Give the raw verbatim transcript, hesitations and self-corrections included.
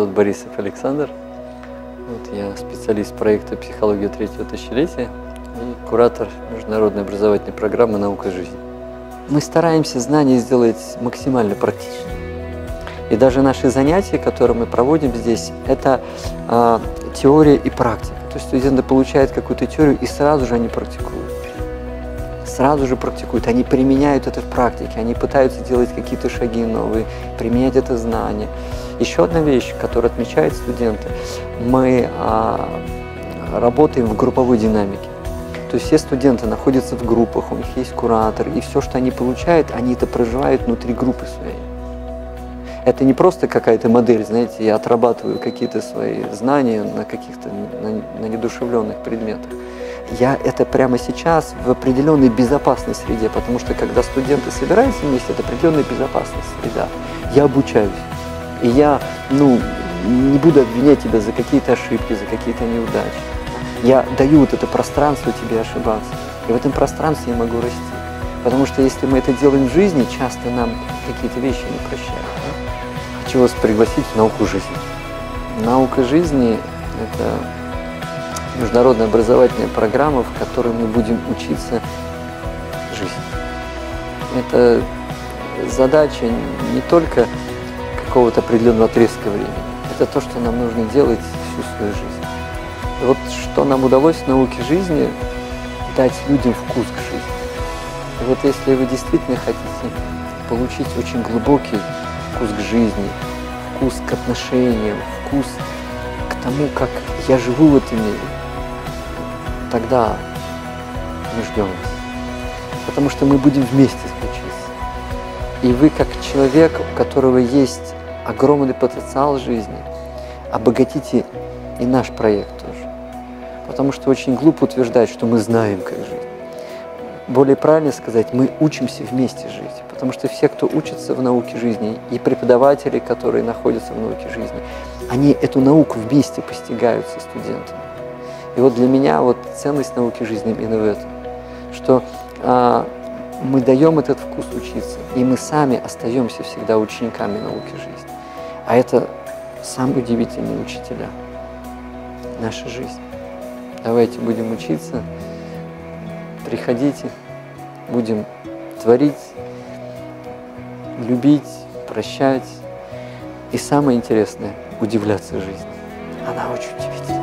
зовут Борисов Александр. Вот, я специалист проекта «Психология третьего тысячелетия» и куратор международной образовательной программы «Наука жизни». Мы стараемся знания сделать максимально практичными. И даже наши занятия, которые мы проводим здесь, это э, теория и практика. То есть студенты получают какую-то теорию и сразу же они практикуют. Сразу же практикуют, они применяют это в практике, они пытаются делать какие-то шаги новые, применять это знание. Еще одна вещь, которую отмечают студенты, мы а, работаем в групповой динамике. То есть все студенты находятся в группах, у них есть куратор, и все, что они получают, они это проживают внутри группы своей. Это не просто какая-то модель, знаете, я отрабатываю какие-то свои знания на каких-то на, на недушевленных предметах. Я это прямо сейчас в определенной безопасной среде, потому что когда студенты собираются вместе, это определенная безопасная среда. Я обучаюсь, и я ну, не буду обвинять тебя за какие-то ошибки, за какие-то неудачи. Я даю вот это пространство тебе ошибаться, и в этом пространстве я могу расти. Потому что если мы это делаем в жизни, часто нам какие-то вещи не прощают. Да? Хочу вас пригласить в науку жизни. Наука жизни – это международная образовательная программа, в которой мы будем учиться жизни. Это задача не только какого-то определенного отрезка времени, это то, что нам нужно делать всю свою жизнь. И вот что нам удалось в науке жизни – дать людям вкус к жизни. И вот если вы действительно хотите получить очень глубокий вкус к жизни, вкус к отношениям, вкус к тому, как я живу в этом мире, тогда мы ждем вас. Потому что мы будем вместе учиться. И вы, как человек, у которого есть огромный потенциал жизни, обогатите и наш проект тоже. Потому что очень глупо утверждать, что мы знаем, как жить. Более правильно сказать, мы учимся вместе жить. Потому что все, кто учится в науке жизни, и преподаватели, которые находятся в науке жизни, они эту науку вместе постигают со студентами. И вот для меня вот ценность науки жизни именно в этом, что а, мы даем этот вкус учиться, и мы сами остаемся всегда учениками науки жизни. А это самые удивительные учителя нашей жизни. Давайте будем учиться, приходите, будем творить, любить, прощать и самое интересное – удивляться жизни. Она очень удивительна.